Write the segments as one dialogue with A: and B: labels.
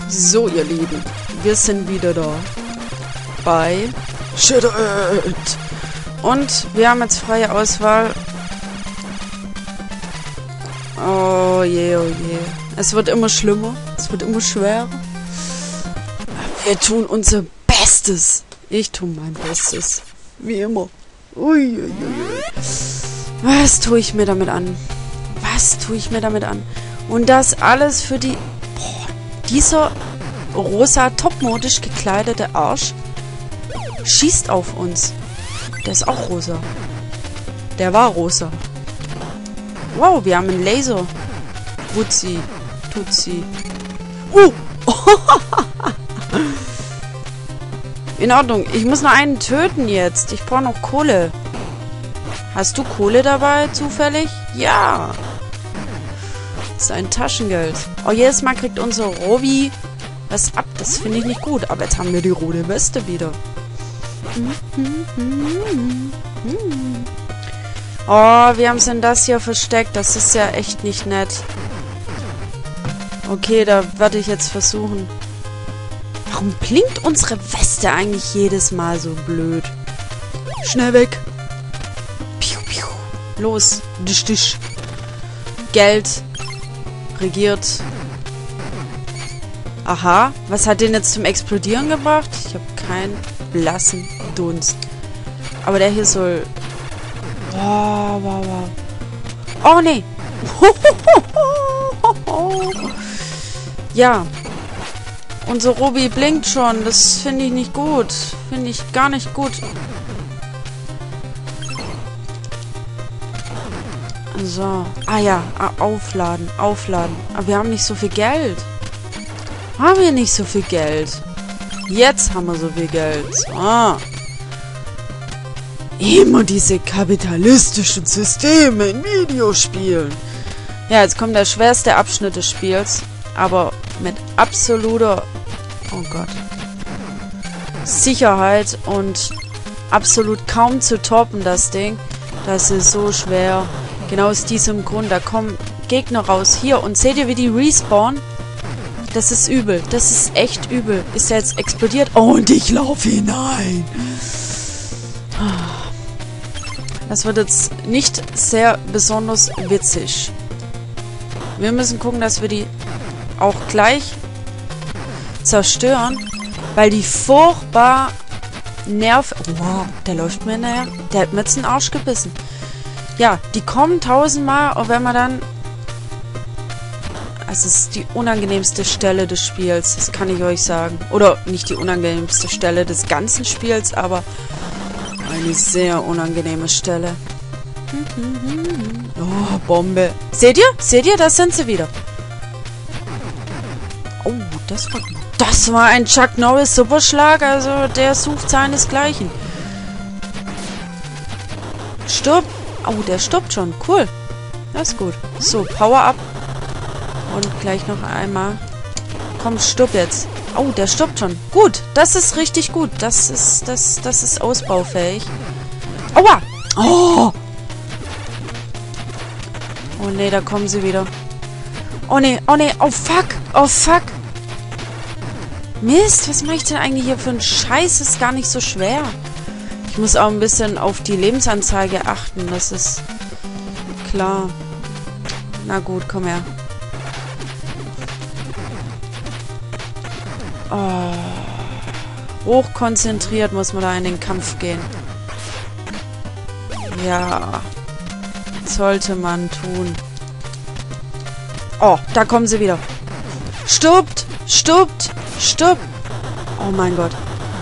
A: So, ihr Lieben, wir sind wieder da bei Shattered. Und wir haben jetzt freie Auswahl. Oh je, oh je. Es wird immer schlimmer. Es wird immer schwerer. Wir tun unser Bestes. Ich tue mein Bestes. Wie immer. Uiuiui. Was tue ich mir damit an? Was tue ich mir damit an? Und das alles für die... Boah, dieser rosa, topmodisch gekleidete Arsch schießt auf uns. Der ist auch rosa. Der war rosa. Wow, wir haben einen Laser. Wutzi. Tutsi. In Ordnung. Ich muss noch einen töten jetzt. Ich brauche noch Kohle. Hast du Kohle dabei, zufällig? Ja. Das ist ein Taschengeld. Oh, jedes Mal kriegt unser Robi was ab. Das finde ich nicht gut. Aber jetzt haben wir die rote Weste wieder. Oh, wie haben sie denn das hier versteckt? Das ist ja echt nicht nett. Okay, da werde ich jetzt versuchen. Warum blinkt unsere Weste eigentlich jedes Mal so blöd? Schnell weg. Piu, piu. Los. Disch, disch. Geld. Regiert. Aha. Was hat den jetzt zum Explodieren gebracht? Ich habe keinen blassen Dunst. Aber der hier soll... Wow, wow, wow. Oh, nee. Ja. Unser Robi blinkt schon. Das finde ich nicht gut. Finde ich gar nicht gut. So. Ah ja. Aufladen. Aufladen. Aber wir haben nicht so viel Geld. Haben wir nicht so viel Geld. Jetzt haben wir so viel Geld. So. Immer diese kapitalistischen Systeme in Videospielen. Ja, jetzt kommt der schwerste Abschnitt des Spiels. Aber mit absoluter... Oh Gott. Sicherheit und absolut kaum zu toppen, das Ding. Das ist so schwer. Genau aus diesem Grund. Da kommen Gegner raus. Hier. Und seht ihr, wie die respawnen? Das ist übel. Das ist echt übel. Ist er jetzt explodiert? Oh, und ich laufe hinein. Das wird jetzt nicht sehr besonders witzig. Wir müssen gucken, dass wir die auch gleich zerstören, weil die furchtbar nerv... Wow, der läuft mir näher. Der hat mir jetzt den Arsch gebissen. Ja, die kommen tausendmal und wenn man dann... Es ist die unangenehmste Stelle des Spiels, das kann ich euch sagen. Oder nicht die unangenehmste Stelle des ganzen Spiels, aber eine sehr unangenehme Stelle. Oh, Bombe. Seht ihr? Seht ihr? Da sind sie wieder. Oh, das war ein Chuck Norris Superschlag. Also, der sucht seinesgleichen. Stirb. Oh, der stirbt schon. Cool. Das ist gut. So, Power up. Und gleich noch einmal. Komm, stirb jetzt. Oh, der stirbt schon. Gut, das ist richtig gut. Das ist ausbaufähig. Aua! Oh! Oh nee, da kommen sie wieder. Oh nee, oh nee, oh fuck! Oh fuck! Mist, was mache ich denn eigentlich hier für einen Scheiß? Ist gar nicht so schwer. Ich muss auch ein bisschen auf die Lebensanzeige achten. Das ist klar. Na gut, komm her. Oh. Hochkonzentriert muss man da in den Kampf gehen. Ja. Sollte man tun. Oh, da kommen sie wieder. Stirbt! Stirbt! Stirbt! Oh mein Gott.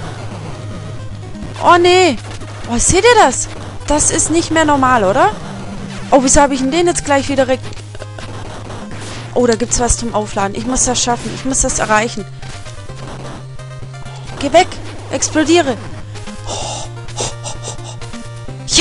A: Oh nee! Oh, seht ihr das? Das ist nicht mehr normal, oder? Oh, wieso habe ich denn den jetzt gleich wieder... Oh, da gibt's was zum Aufladen. Ich muss das schaffen. Ich muss das erreichen. Geh weg! Explodiere! Ja!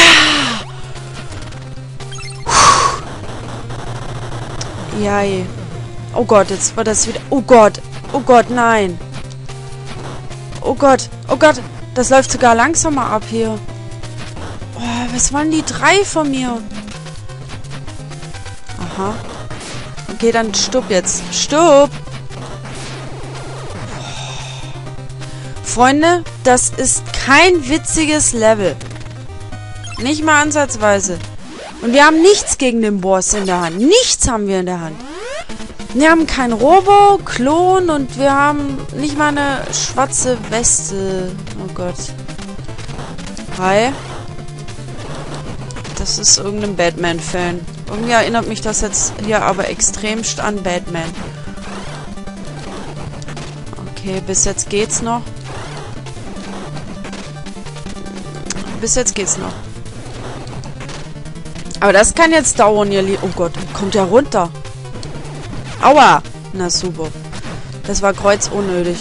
A: Ja, je. Oh Gott, jetzt wird das wieder... Oh Gott! Oh Gott, nein! Oh Gott! Oh Gott! Das läuft sogar langsamer ab hier. Oh, was wollen die drei von mir? Aha. Okay, dann stirb jetzt. Stirb! Freunde, das ist kein witziges Level. Nicht mal ansatzweise. Und wir haben nichts gegen den Boss in der Hand. Nichts haben wir in der Hand. Wir haben kein Robo-Klon und wir haben nicht mal eine schwarze Weste. Oh Gott. Hi. Das ist irgendein Batman-Fan. Irgendwie erinnert mich das jetzt hier aber extremst an Batman. Okay, bis jetzt geht's noch. Bis jetzt geht's noch. Aber das kann jetzt dauern, ihr Lieben. Oh Gott, kommt ja runter. Aua! Na super. Das war kreuzunnötig.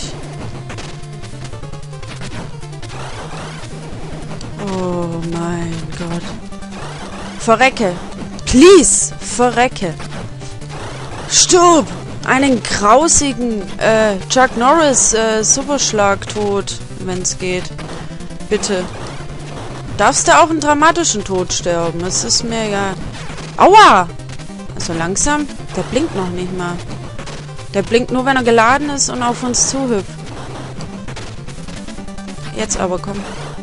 A: Oh mein Gott. Verrecke. Please! Verrecke. Stirb! Einen grausigen Chuck Norris Superschlag-Tod, wenn es geht. Bitte. Darfst du auch einen dramatischen Tod sterben? Das ist mir egal. Aua! Also langsam. Der blinkt noch nicht mal. Der blinkt nur, wenn er geladen ist und auf uns zuhüpft. Jetzt aber, komm.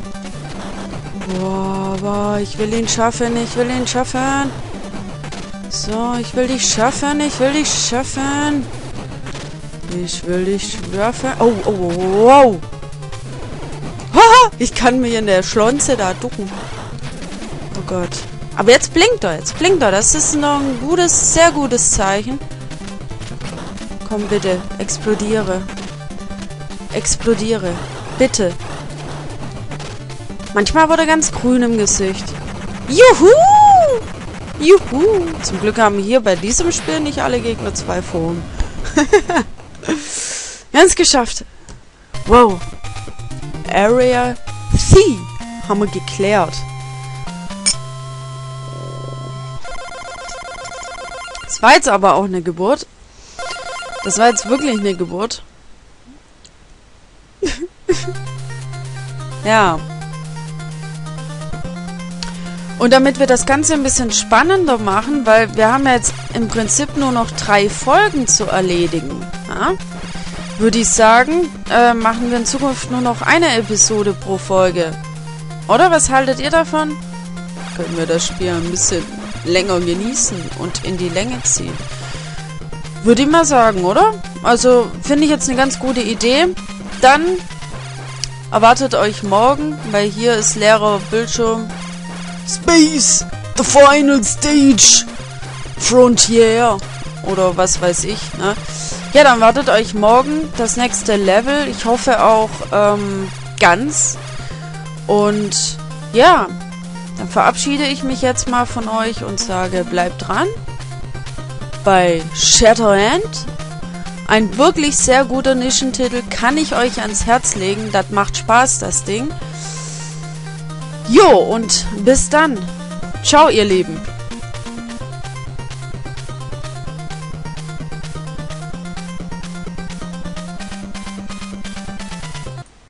A: Boah, ich will ihn schaffen, ich will ihn schaffen. So, ich will dich schaffen, ich will dich schaffen. Ich will dich schaffen. Oh, oh, oh, wow. Haha, ich kann mir in der Schlonze da ducken. Oh Gott. Aber jetzt blinkt er, jetzt blinkt er. Das ist noch ein gutes, sehr gutes Zeichen. Komm bitte, explodiere. Explodiere. Bitte. Manchmal wird er ganz grün im Gesicht. Juhu! Juhu! Zum Glück haben hier bei diesem Spiel nicht alle Gegner 2 Formen. Wir haben es geschafft. Wow. Area C haben wir geklärt. Das war jetzt aber auch eine Geburt. Das war jetzt wirklich eine Geburt. Ja. Und damit wir das Ganze ein bisschen spannender machen, weil wir haben ja jetzt im Prinzip nur noch 3 Folgen zu erledigen, ja, würde ich sagen, machen wir in Zukunft nur noch eine Episode pro Folge. Oder was haltet ihr davon? Können wir das Spiel ein bisschen länger genießen und in die Länge ziehen? Würde ich mal sagen, oder? Also, finde ich jetzt eine ganz gute Idee. Dann erwartet euch morgen, weil hier ist leerer Bildschirm. Space! The Final Stage! Frontier! Oder was weiß ich, ne? Ja, dann wartet euch morgen das nächste Level. Ich hoffe auch ganz. Und ja, dann verabschiede ich mich jetzt mal von euch und sage, bleibt dran bei Shatterhand. Ein wirklich sehr guter Nischentitel, kann ich euch ans Herz legen. Das macht Spaß, das Ding. Jo, und bis dann. Ciao, ihr Lieben.